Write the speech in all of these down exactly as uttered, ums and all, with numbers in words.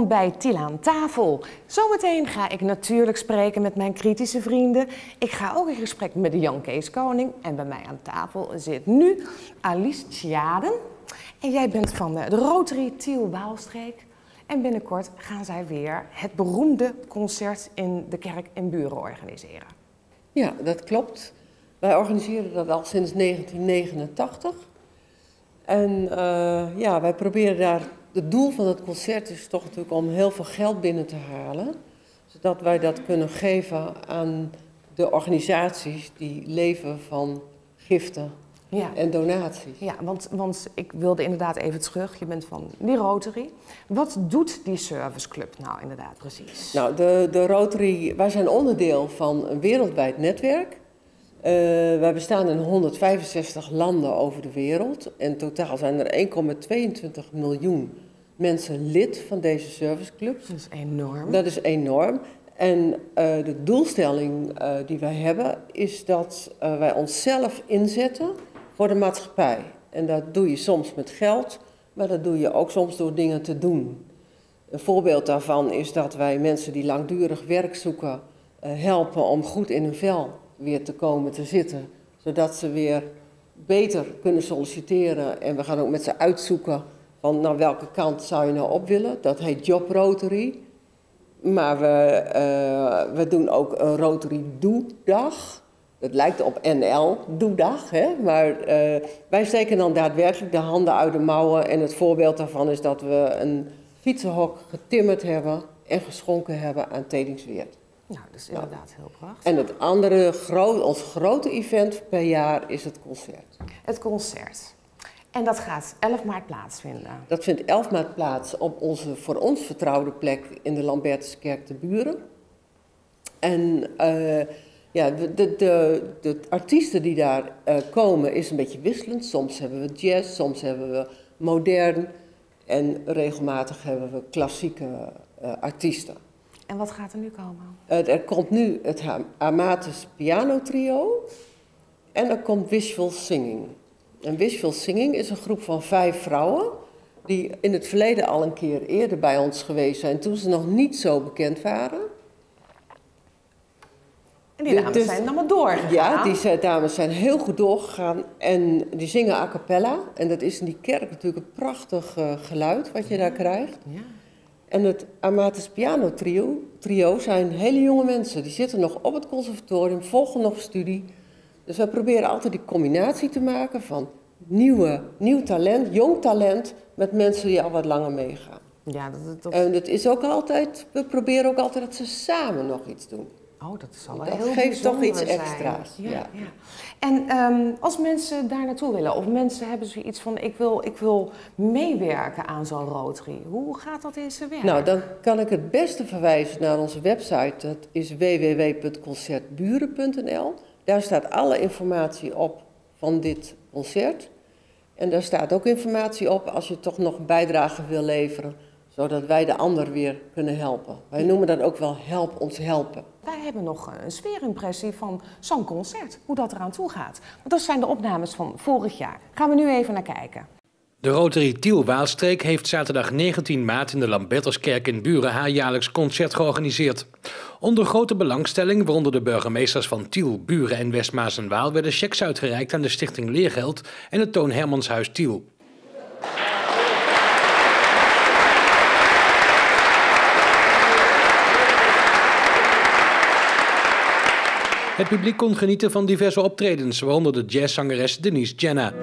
welkom bij Til aan tafel. Zometeen ga ik natuurlijk spreken met mijn kritische vrienden. Ik ga ook in gesprek met de Jan Kees Koning. En bij mij aan tafel zit nu Alice Tjaden. En jij bent van de Rotary Tiel Waalstreek. En binnenkort gaan zij weer het beroemde concert in de kerk in Buren organiseren. Ja, dat klopt. Wij organiseren dat al sinds negentien negenentachtig. En uh, ja, wij proberen daar... Het doel van het concert is toch natuurlijk om heel veel geld binnen te halen. Zodat wij dat kunnen geven aan de organisaties die leven van giften ja. en donaties. Ja, want, want ik wilde inderdaad even terug. Je bent van die Rotary. Wat doet die serviceclub nou inderdaad precies? Nou, de, de Rotary, wij zijn onderdeel van een wereldwijd netwerk. Uh, wij bestaan in honderdvijfenzestig landen over de wereld. En totaal zijn er één komma tweeëntwintig miljoen mensen lid van deze serviceclubs. Dat is enorm. Dat is enorm. En uh, de doelstelling uh, die wij hebben is dat uh, wij onszelf inzetten voor de maatschappij. En dat doe je soms met geld, maar dat doe je ook soms door dingen te doen. Een voorbeeld daarvan is dat wij mensen die langdurig werk zoeken uh, helpen om goed in hun vel weer te komen te zitten, zodat ze weer beter kunnen solliciteren. En we gaan ook met ze uitzoeken van naar welke kant zou je nou op willen. Dat heet Job Rotary. Maar we, uh, we doen ook een Rotary Doe-dag. Dat lijkt op N L, Doe-dag. Hè? Maar uh, wij steken dan daadwerkelijk de handen uit de mouwen. En het voorbeeld daarvan is dat we een fietsenhok getimmerd hebben en geschonken hebben aan Tedingsweert. Nou, dat is inderdaad heel prachtig. En het andere, gro ons grote event per jaar is het concert. Het concert. En dat gaat elf maart plaatsvinden? Dat vindt elf maart plaats op onze voor ons vertrouwde plek in de Lambertuskerk te Buren. En uh, ja, de, de, de, de artiesten die daar uh, komen is een beetje wisselend. Soms hebben we jazz, soms hebben we modern en regelmatig hebben we klassieke uh, artiesten. En wat gaat er nu komen? Uh, er komt nu het Amatus Piano Trio en er komt Wishful Singing. En Wishful Singing is een groep van vijf vrouwen die in het verleden al een keer eerder bij ons geweest zijn toen ze nog niet zo bekend waren. En die dames dus, zijn allemaal doorgegaan? Ja, die dames zijn heel goed doorgegaan en die zingen a cappella. En dat is in die kerk natuurlijk een prachtig uh, geluid wat je daar krijgt. Ja. En het Amatus Piano Trio, trio zijn hele jonge mensen. Die zitten nog op het conservatorium, volgen nog studie. Dus wij proberen altijd die combinatie te maken van nieuwe, nieuw talent, jong talent met mensen die al wat langer meegaan. Ja, dat, dat... En het is ook altijd, we proberen ook altijd dat ze samen nog iets doen. Oh, dat is al wel dat heel geeft toch iets zijn. extra's. Ja, ja. Ja. En um, als mensen daar naartoe willen, of mensen hebben zoiets van ik wil, ik wil meewerken aan zo'n Rotary. Hoe gaat dat in zijn werk? Nou, dan kan ik het beste verwijzen naar onze website. Dat is w w w punt concertburen punt n l. Daar staat alle informatie op van dit concert. En daar staat ook informatie op als je toch nog een bijdrage wil leveren, zodat wij de ander weer kunnen helpen. Wij noemen dat ook wel help ons helpen. Wij hebben nog een sfeerimpressie van zo'n concert, hoe dat eraan toe gaat. Want dat zijn de opnames van vorig jaar. Gaan we nu even naar kijken. De Rotary Tiel Waalstreek heeft zaterdag negentien maart in de Lambertuskerk in Buren haar jaarlijks concert georganiseerd. Onder grote belangstelling, waaronder de burgemeesters van Tiel, Buren en West Maas en Waal, werden cheques uitgereikt aan de Stichting Leergeld en het Toon Hermanshuis Tiel. Het publiek kon genieten van diverse optredens, waaronder de jazzzangeres Denise Jenna.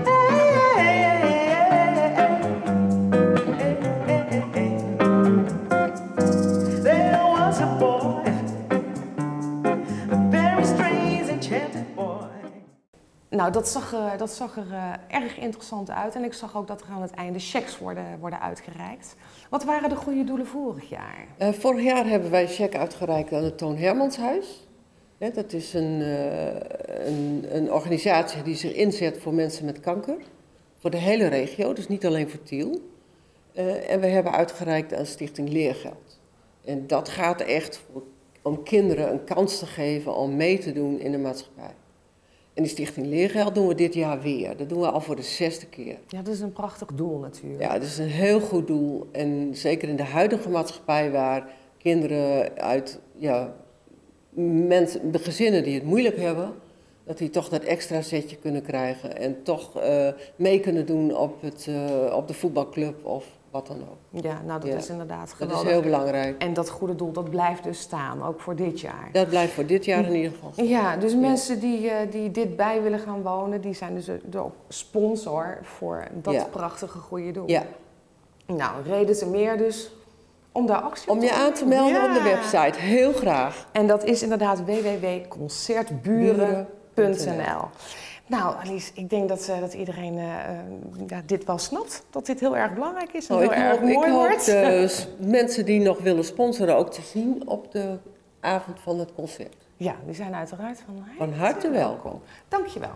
Nou, dat zag, uh, dat zag er uh, erg interessant uit en ik zag ook dat er aan het einde cheques worden, worden uitgereikt. Wat waren de goede doelen vorig jaar? Uh, vorig jaar hebben wij een cheque uitgereikt aan het Toon Hermanshuis. Ja, dat is een, uh, een, een organisatie die zich inzet voor mensen met kanker. Voor de hele regio, dus niet alleen voor Tiel. Uh, en we hebben uitgereikt aan Stichting Leergeld. En dat gaat echt om kinderen een kans te geven om mee te doen in de maatschappij. En die Stichting Leergeld doen we dit jaar weer. Dat doen we al voor de zesde keer. Ja, dat is een prachtig doel natuurlijk. Ja, het is een heel goed doel. En zeker in de huidige maatschappij waar kinderen uit ja, mensen, de gezinnen die het moeilijk hebben, dat die toch dat extra zetje kunnen krijgen en toch uh, mee kunnen doen op, het, uh, op de voetbalclub of wat dan ook. Ja, nou dat ja. is inderdaad geweldig. Dat is heel belangrijk. En dat goede doel, dat blijft dus staan, ook voor dit jaar. Dat blijft voor dit jaar in ieder geval staan. Ja, dus ja. mensen die, uh, die dit bij willen gaan wonen, die zijn dus de sponsor voor dat ja. prachtige goede doel. Ja. Nou, reden te meer dus om daar actie op om te je aan te melden ja. op de website, heel graag. En dat is inderdaad w w w punt concertburen punt n l. Nou, Alice, ik denk dat, uh, dat iedereen uh, ja, dit wel snapt. Dat dit heel erg belangrijk is en oh, heel ik erg hoop, mooi ik wordt. Ik hoop de mensen die nog willen sponsoren ook te zien op de avond van het concert. Ja, die zijn uiteraard van harte, van harte welkom. Dankjewel.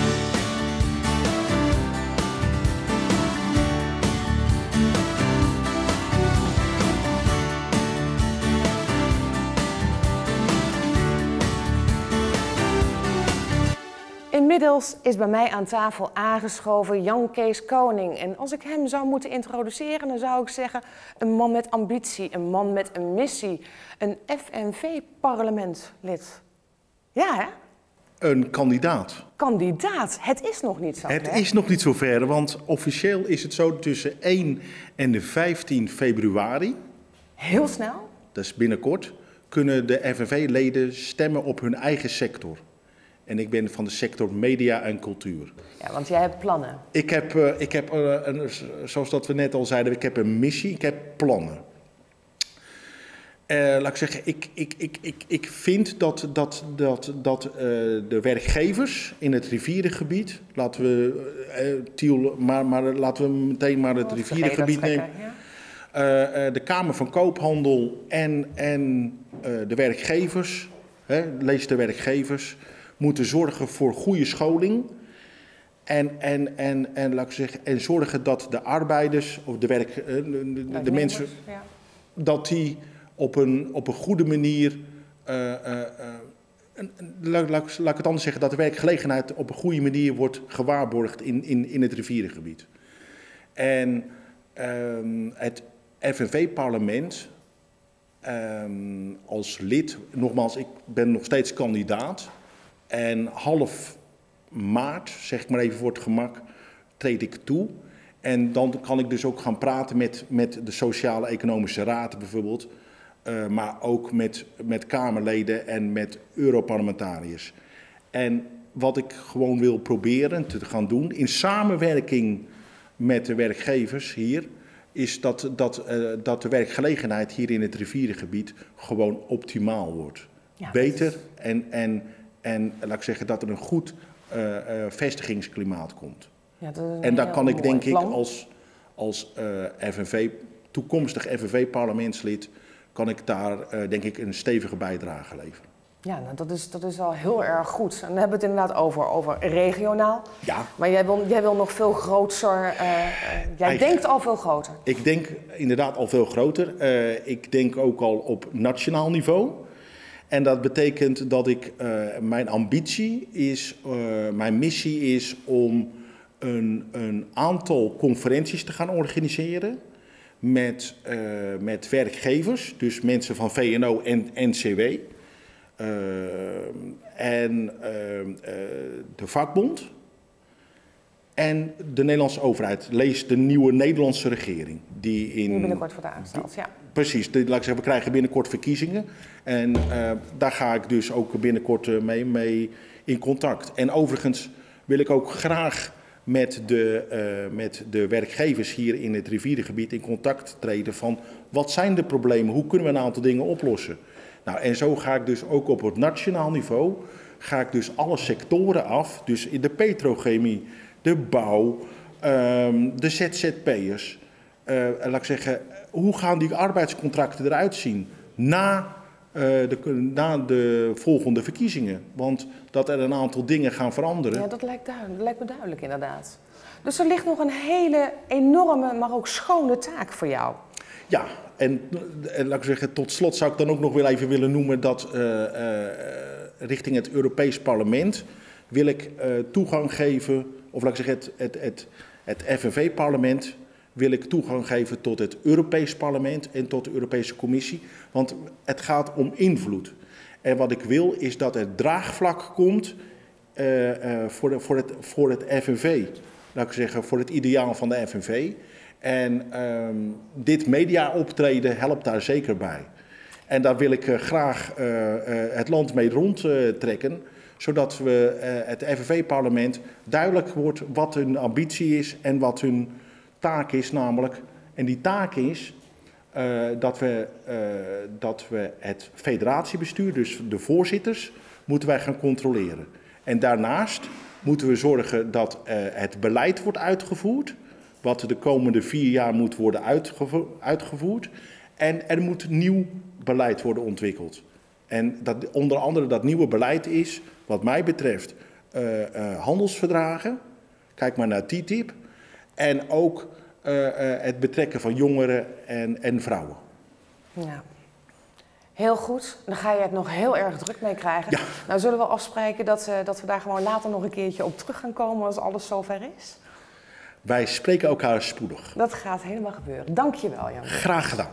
Inmiddels is bij mij aan tafel aangeschoven Jan Kees Koning. En als ik hem zou moeten introduceren, dan zou ik zeggen een man met ambitie, een man met een missie, een F N V-parlementslid. Ja, hè? Een kandidaat. Kandidaat. Het is nog niet zo ver. Het is nog niet zo ver, want officieel is het zo tussen één en de vijftien februari. Heel snel? Dat is binnenkort. Kunnen de F N V-leden stemmen op hun eigen sector. En ik ben van de sector media en cultuur. Ja, want jij hebt plannen. Ik heb, uh, ik heb uh, een, zoals dat we net al zeiden, ik heb een missie, ik heb plannen. Uh, laat ik zeggen, ik, ik, ik, ik, ik vind dat, dat, dat, dat uh, de werkgevers in het rivierengebied, laten we, uh, Tiel, maar, maar laten we meteen maar het rivierengebied nemen. Ja. Uh, uh, de Kamer van Koophandel en, en uh, de werkgevers, hè, lees de werkgevers, moeten zorgen voor goede scholing en, en, en, en, laat ik zeggen, en zorgen dat de arbeiders of de, werk, de, de, de mensen, ja. dat die op een, op een goede manier, uh, uh, uh, laat, laat, laat ik het anders zeggen, dat de werkgelegenheid op een goede manier wordt gewaarborgd in, in, in het rivierengebied. En um, het F N V-parlement um, als lid, nogmaals, ik ben nog steeds kandidaat. En half maart, zeg ik maar even voor het gemak, treed ik toe. En dan kan ik dus ook gaan praten met, met de Sociale Economische Raad bijvoorbeeld. Uh, maar ook met, met Kamerleden en met Europarlementariërs. En wat ik gewoon wil proberen te gaan doen, in samenwerking met de werkgevers hier, is dat, dat, uh, dat de werkgelegenheid hier in het rivierengebied gewoon optimaal wordt. Ja, beter is... en... en En laat ik zeggen dat er een goed uh, uh, vestigingsklimaat komt. Ja, en daar kan ik denk plan. ik als, als uh, F N V, toekomstig F N V-parlementslid, kan ik daar uh, denk ik een stevige bijdrage leveren. Ja, nou, dat is, dat is al heel erg goed. En dan hebben we het inderdaad over, over regionaal. Ja. Maar jij wil, jij wil nog veel groter, uh, uh, jij Eigen, denkt al veel groter. Ik denk inderdaad al veel groter. Uh, ik denk ook al op nationaal niveau. En dat betekent dat ik, uh, mijn ambitie is, uh, mijn missie is om een, een aantal conferenties te gaan organiseren met, uh, met werkgevers, dus mensen van V N O en N C W. Uh, en uh, uh, de vakbond en de Nederlandse overheid. Lees de nieuwe Nederlandse regering. Die, in, die binnenkort wordt aangesteld, ja. Precies, de, laat ik zeggen, we krijgen binnenkort verkiezingen. En uh, daar ga ik dus ook binnenkort uh, mee, mee in contact. En overigens wil ik ook graag met de, uh, met de werkgevers hier in het rivierengebied in contact treden van wat zijn de problemen, hoe kunnen we een aantal dingen oplossen. Nou, en zo ga ik dus ook op het nationaal niveau, ga ik dus alle sectoren af, dus in de petrochemie, de bouw, um, de Z Z P'ers. Uh, laat ik zeggen, hoe gaan die arbeidscontracten eruit zien na, uh, de, na de volgende verkiezingen? Want dat er een aantal dingen gaan veranderen. Ja, dat lijkt, duidelijk, dat lijkt me duidelijk inderdaad. Dus er ligt nog een hele enorme, maar ook schone taak voor jou. Ja, en, en laat ik zeggen, tot slot zou ik dan ook nog wel even willen noemen dat uh, uh, richting het Europees Parlement wil ik uh, toegang geven, of laat ik zeggen, het, het, het, het F N V-parlement wil ik toegang geven tot het Europees Parlement en tot de Europese Commissie. Want het gaat om invloed. En wat ik wil is dat er draagvlak komt uh, uh, voor, de, voor, het, voor het F N V. Laat ik zeggen, voor het ideaal van de F N V. En um, dit media-optreden helpt daar zeker bij. En daar wil ik uh, graag uh, uh, het land mee rondtrekken. Uh, zodat we, uh, het F N V-parlement duidelijk wordt wat hun ambitie is en wat hun taak is namelijk. En die taak is uh, dat, we, uh, dat we het federatiebestuur, dus de voorzitters, moeten wij gaan controleren. En daarnaast moeten we zorgen dat uh, het beleid wordt uitgevoerd, wat de komende vier jaar moet worden uitgevo uitgevoerd. En er moet nieuw beleid worden ontwikkeld. En dat, onder andere dat nieuwe beleid is, wat mij betreft, uh, uh, handelsverdragen. Kijk maar naar T T I P. En ook uh, uh, het betrekken van jongeren en, en vrouwen. Ja. Heel goed. Dan ga je het nog heel erg druk mee krijgen. Ja. Nou zullen we afspreken dat, uh, dat we daar gewoon later nog een keertje op terug gaan komen als alles zover is? Wij spreken elkaar spoedig. Dat gaat helemaal gebeuren. Dank je wel, Jan. Graag gedaan.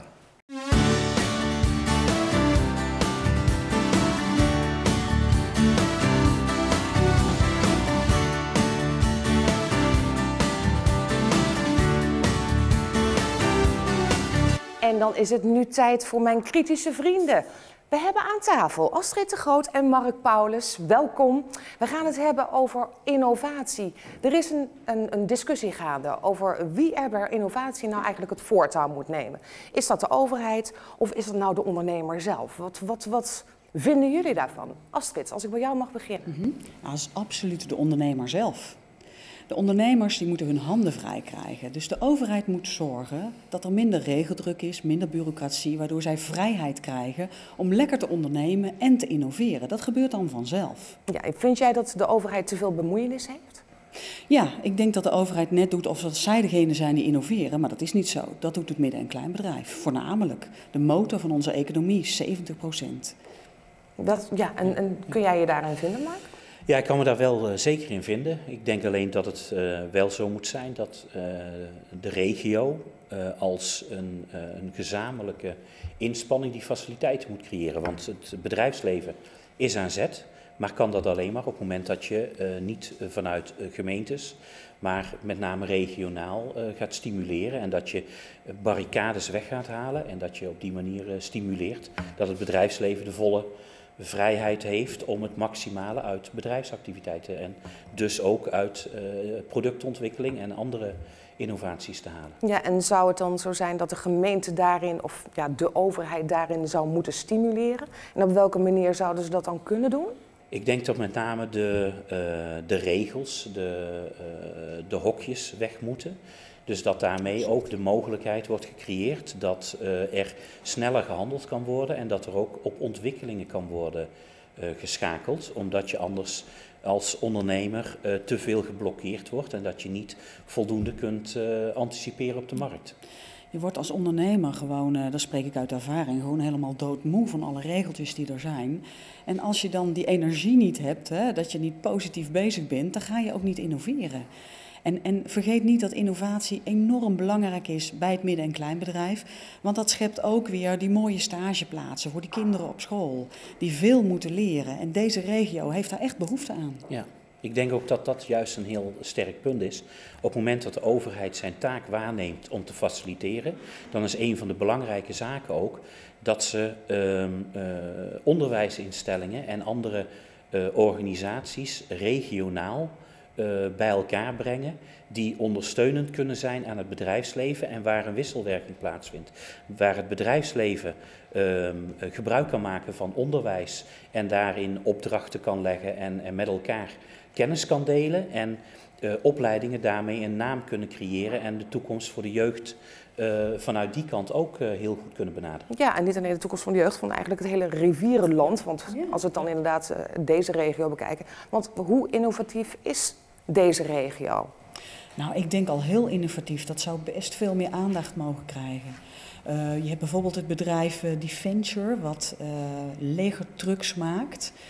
En dan is het nu tijd voor mijn kritische vrienden. We hebben aan tafel Astrid de Groot en Mark Paulus. Welkom. We gaan het hebben over innovatie. Er is een, een, een discussie gaande over wie er bij innovatie nou eigenlijk het voortouw moet nemen. Is dat de overheid of is dat nou de ondernemer zelf? Wat, wat, wat vinden jullie daarvan? Astrid, als ik bij jou mag beginnen. Mm-hmm. Nou, dat is absoluut de ondernemer zelf. De ondernemers die moeten hun handen vrij krijgen. Dus de overheid moet zorgen dat er minder regeldruk is, minder bureaucratie, waardoor zij vrijheid krijgen om lekker te ondernemen en te innoveren. Dat gebeurt dan vanzelf. Ja, vind jij dat de overheid te veel bemoeienis heeft? Ja, ik denk dat de overheid net doet alsof zij degene zijn die innoveren, maar dat is niet zo. Dat doet het midden- en kleinbedrijf, voornamelijk. De motor van onze economie, zeventig procent. Dat, ja, en, en kun jij je daarin vinden, Mark? Ja, ik kan me daar wel uh, zeker in vinden. Ik denk alleen dat het uh, wel zo moet zijn dat uh, de regio uh, als een, uh, een gezamenlijke inspanning die faciliteiten moet creëren. Want het bedrijfsleven is aan zet, maar kan dat alleen maar op het moment dat je uh, niet uh, vanuit uh, gemeentes, maar met name regionaal uh, gaat stimuleren. En dat je uh, barricades weg gaat halen en dat je op die manier uh, stimuleert dat het bedrijfsleven de volle vrijheid heeft om het maximale uit bedrijfsactiviteiten en dus ook uit uh, productontwikkeling en andere innovaties te halen. Ja, en zou het dan zo zijn dat de gemeente daarin, of ja, de overheid daarin zou moeten stimuleren? En op welke manier zouden ze dat dan kunnen doen? Ik denk dat met name de, uh, de regels, de, uh, de hokjes weg moeten. Dus dat daarmee ook de mogelijkheid wordt gecreëerd dat uh, er sneller gehandeld kan worden en dat er ook op ontwikkelingen kan worden uh, geschakeld. Omdat je anders als ondernemer uh, te veel geblokkeerd wordt en dat je niet voldoende kunt uh, anticiperen op de markt. Je wordt als ondernemer gewoon, uh, daar spreek ik uit ervaring, gewoon helemaal doodmoe van alle regeltjes die er zijn. En als je dan die energie niet hebt, hè, dat je niet positief bezig bent, dan ga je ook niet innoveren. En, en vergeet niet dat innovatie enorm belangrijk is bij het midden- en kleinbedrijf. Want dat schept ook weer die mooie stageplaatsen voor die kinderen op school. Die veel moeten leren. En deze regio heeft daar echt behoefte aan. Ja, ik denk ook dat dat juist een heel sterk punt is. Op het moment dat de overheid zijn taak waarneemt om te faciliteren, dan is een van de belangrijke zaken ook dat ze uh, uh, onderwijsinstellingen en andere uh, organisaties regionaal Uh, bij elkaar brengen, die ondersteunend kunnen zijn aan het bedrijfsleven en waar een wisselwerking plaatsvindt. Waar het bedrijfsleven uh, gebruik kan maken van onderwijs en daarin opdrachten kan leggen en, en met elkaar kennis kan delen en uh, opleidingen daarmee een naam kunnen creëren en de toekomst voor de jeugd uh, vanuit die kant ook uh, heel goed kunnen benaderen. Ja, en niet alleen de toekomst van de jeugd, van eigenlijk het hele rivierenland. Want ja. als we het dan inderdaad uh, deze regio bekijken. Want hoe innovatief is deze regio? Nou, ik denk al heel innovatief. Dat zou best veel meer aandacht mogen krijgen. Uh, je hebt bijvoorbeeld het bedrijf uh, Deventure, wat uh, legertrucks maakt.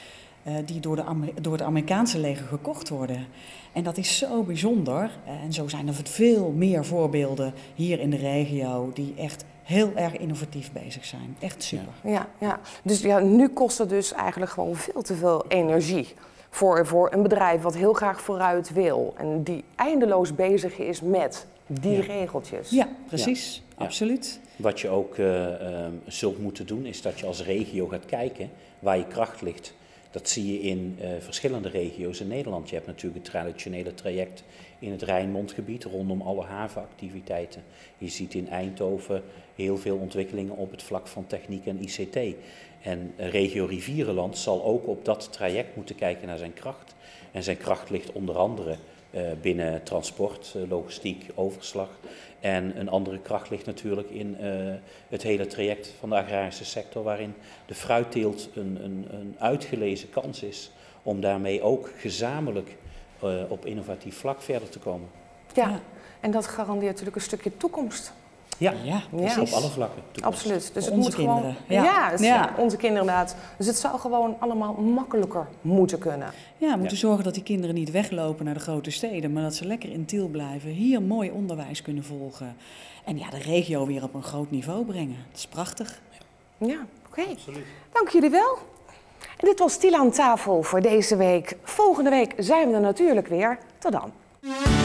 uh, die door, de Amer door het Amerikaanse leger gekocht worden. En dat is zo bijzonder. Uh, en zo zijn er veel meer voorbeelden hier in de regio die echt heel erg innovatief bezig zijn. Echt super. Ja, ja, ja. Dus ja, nu kost het dus eigenlijk gewoon veel te veel energie voor, voor een bedrijf wat heel graag vooruit wil en die eindeloos bezig is met die ja. regeltjes. Ja, precies. Ja. Absoluut. Wat je ook uh, uh, zult moeten doen, is dat je als regio gaat kijken waar je kracht ligt. Dat zie je in uh, verschillende regio's in Nederland. Je hebt natuurlijk het traditionele traject in het Rijnmondgebied rondom alle havenactiviteiten. Je ziet in Eindhoven heel veel ontwikkelingen op het vlak van techniek en I C T. En uh, regio Rivierenland zal ook op dat traject moeten kijken naar zijn kracht. En zijn kracht ligt onder andere uh, binnen transport, uh, logistiek, overslag. En een andere kracht ligt natuurlijk in uh, het hele traject van de agrarische sector, waarin de fruitteelt een, een, een uitgelezen kans is om daarmee ook gezamenlijk uh, op innovatief vlak verder te komen. Ja, ja, en dat garandeert natuurlijk een stukje toekomst. Ja, ja, ja. op alle vlakken. Toekomst. Absoluut. Dus voor het onze moet kinderen. Gewoon, ja, ja. ja, ja, onze kinderen inderdaad. Dus het zou gewoon allemaal makkelijker moeten kunnen. Ja, we moeten ja. zorgen dat die kinderen niet weglopen naar de grote steden, maar dat ze lekker in Tiel blijven, hier mooi onderwijs kunnen volgen. En ja, de regio weer op een groot niveau brengen. Dat is prachtig. Ja, oké. Okay. Dank jullie wel. En dit was Tiel aan tafel voor deze week. Volgende week zijn we er natuurlijk weer. Tot dan.